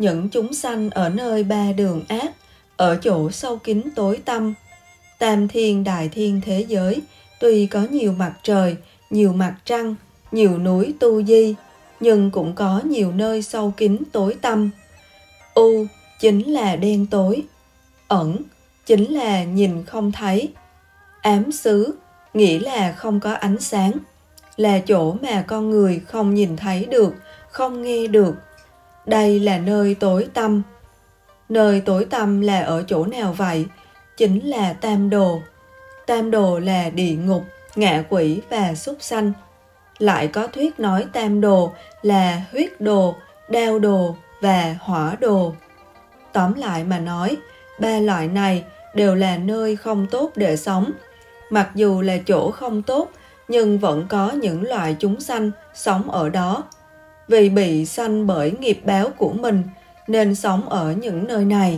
những chúng sanh ở nơi ba đường ác, ở chỗ sâu kín tối tăm. Tam thiên đại thiên thế giới, tuy có nhiều mặt trời, nhiều mặt trăng, nhiều núi tu di, nhưng cũng có nhiều nơi sâu kín tối tăm. U chính là đen tối, ẩn chính là nhìn không thấy, ám xứ nghĩa là không có ánh sáng, là chỗ mà con người không nhìn thấy được, không nghe được. Đây là nơi tối tăm. Nơi tối tăm là ở chỗ nào vậy? Chính là tam đồ. Tam đồ là địa ngục, ngạ quỷ và súc sanh. Lại có thuyết nói tam đồ là huyết đồ, đao đồ và hỏa đồ. Tóm lại mà nói, ba loại này đều là nơi không tốt để sống. Mặc dù là chỗ không tốt, nhưng vẫn có những loại chúng sanh sống ở đó. Vì bị sanh bởi nghiệp báo của mình, nên sống ở những nơi này.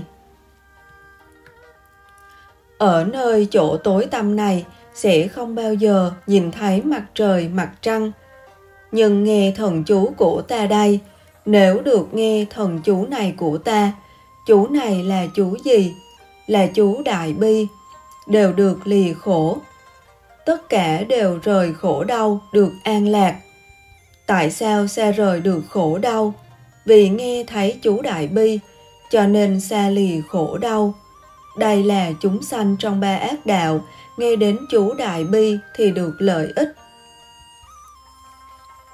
Ở nơi chỗ tối tăm này sẽ không bao giờ nhìn thấy mặt trời, mặt trăng. Nhưng nghe thần chú của ta đây, nếu được nghe thần chú này của ta, chú này là chú gì? Là chú Đại Bi, đều được lìa khổ. Tất cả đều rời khổ đau, được an lạc. Tại sao xa rời được khổ đau? Vì nghe thấy chú Đại Bi, cho nên xa lìa khổ đau. Đây là chúng sanh trong ba ác đạo, nghe đến chú Đại Bi thì được lợi ích.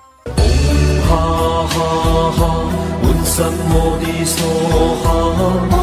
Ha ha ha,